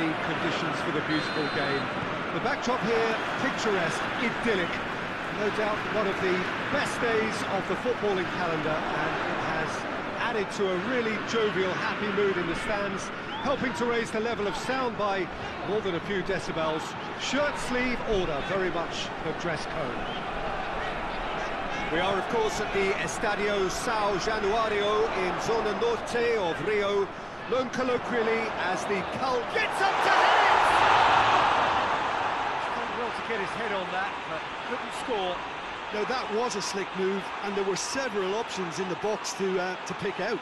the conditions for the beautiful game. The backdrop here, picturesque, idyllic. No doubt one of the best days of the footballing calendar, and it has added to a really jovial, happy mood in the stands, helping to raise the level of sound by more than a few decibels. Shirt sleeve order, very much the dress code. We are, of course, at the Estadio São Januário in Zona Norte of Rio, known colloquially as the Cult. Gets up to hit it! Done well to get his head on that, but couldn't score. Now that was a slick move, and there were several options in the box to pick out.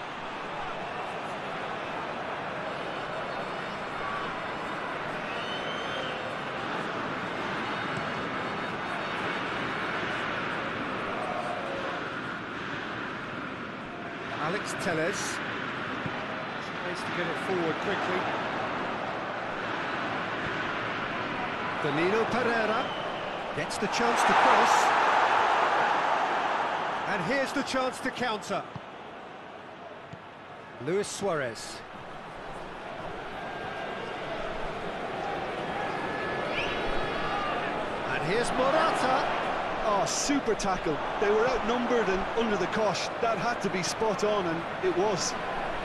Alex Telles tries to get it forward quickly. Danilo Pereira gets the chance to cross. And here's the chance to counter. Luis Suarez. And here's Morata. Oh, super tackle. They were outnumbered and under the cosh. That had to be spot on, and it was.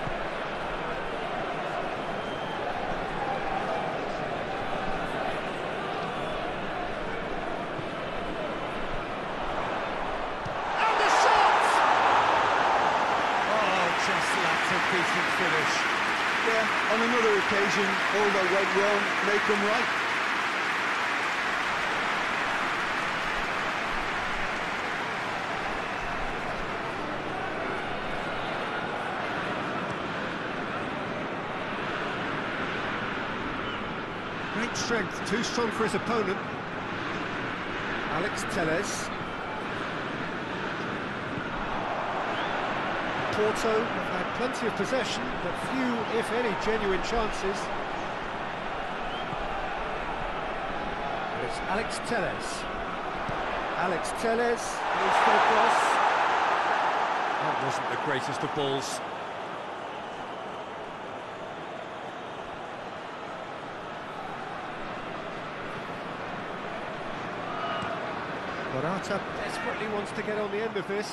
And the shot! Oh, just lacked a decent finish. Yeah, on another occasion, all that went wrong, make them right. Great strength, too strong for his opponent. Alex Telles. Porto have had plenty of possession, but few, if any, genuine chances. And it's Alex Telles. Alex Telles goes for the cross. That wasn't the greatest of balls. Morata desperately wants to get on the end of this.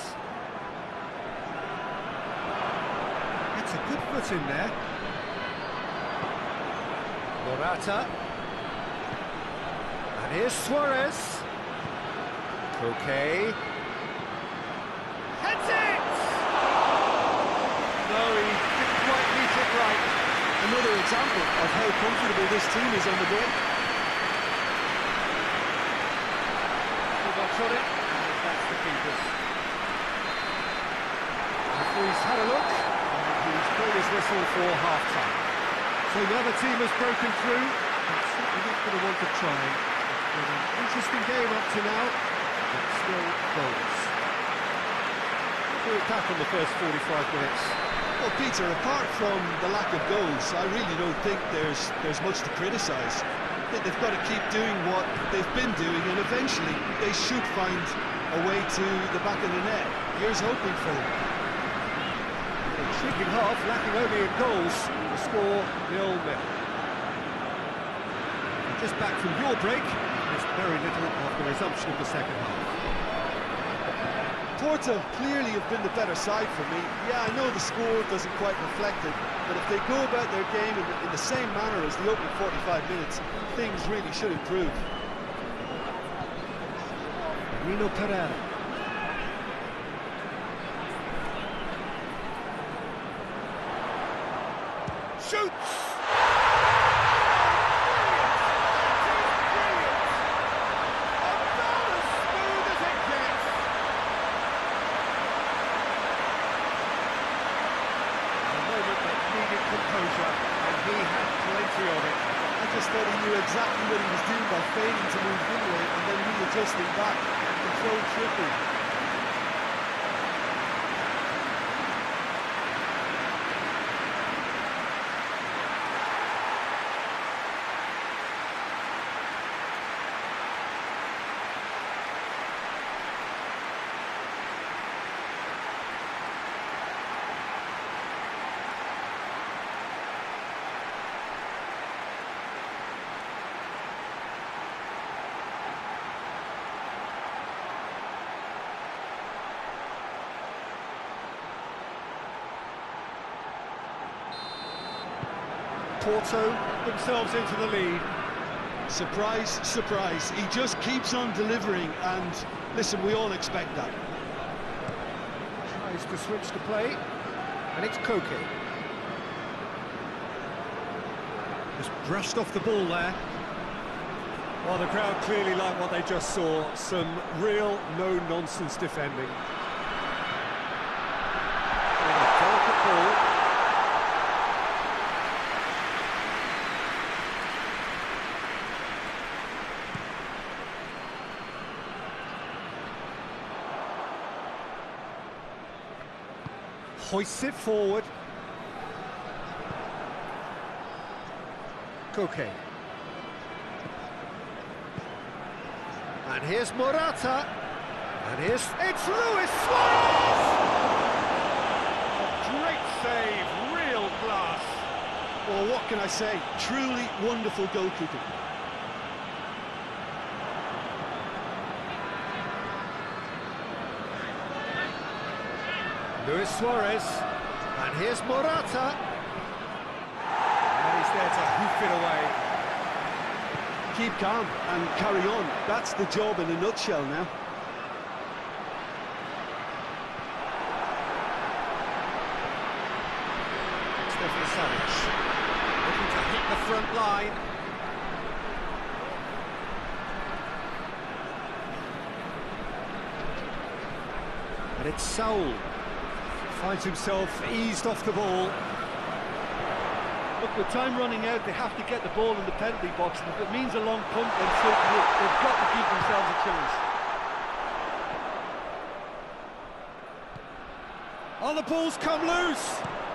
It's a good foot in there. Morata. And here's Suarez. Koke. Heads it! No, he didn't quite meet it right. Another example of how comfortable this team is on the ball. On it, and that's the keepers. Referee's had a look, and he's blown his whistle for half-time. So the other team has broken through, and certainly not going to want to try. It's been an interesting game up to now, but still goals. Do it back on the first 45 minutes. Well, Peter, apart from the lack of goals, I really don't think there's much to criticise. They've got to keep doing what they've been doing, and eventually they should find a way to the back of the net. Here's hoping for them. An intriguing half, lacking only in goals. The score 0-0. Just back from your break, missed very little of the resumption of the second half. Porto clearly have been the better side for me. Yeah, I know the score doesn't quite reflect it, but if they go about their game in the same manner as the opening 45 minutes, things really should improve. Danilo Pereira. Shoots! Composure, and he had plenty of it. I just thought he knew exactly what he was doing by failing to move inward and then readjusting back. Control triple. Porto themselves into the lead. Surprise, surprise. He just keeps on delivering, and listen, we all expect that. Tries to switch the play, and it's Koke. Just brushed off the ball there. Well, the crowd clearly like what they just saw. Some real no-nonsense defending. A delicate ball. Hoists it forward. Koke. And here's Morata. And it's Luis Suarez! A great save, real class. Well, what can I say? Truly wonderful goalkeeping. Luis Suarez. And here's Morata. And he's there to hoof it away. Keep calm and carry on. That's the job in a nutshell now. Stefan Savic looking to hit the front line. And it's Saul. Finds himself eased off the ball. Look, with time running out, they have to get the ball in the penalty box, and if it means a long punt, then so be it. They've got to give themselves a chance. Oh, the ball's come loose!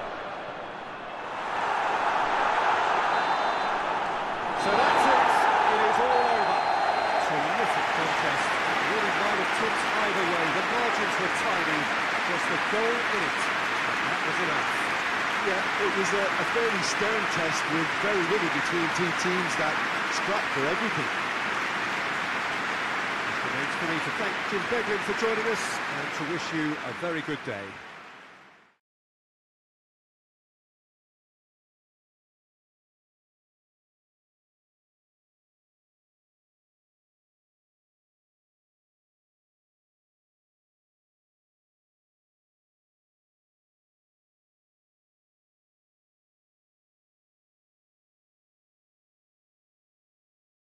So that's it. It is all over. Terrific contest. It really might have tipped either way. The margins were tiny. Just the goal in it. That was enough. Yeah, it was a fairly stern test with very little between two teams that scrapped for everything. It remains for me to thank Jim Beglin for joining us and to wish you a very good day.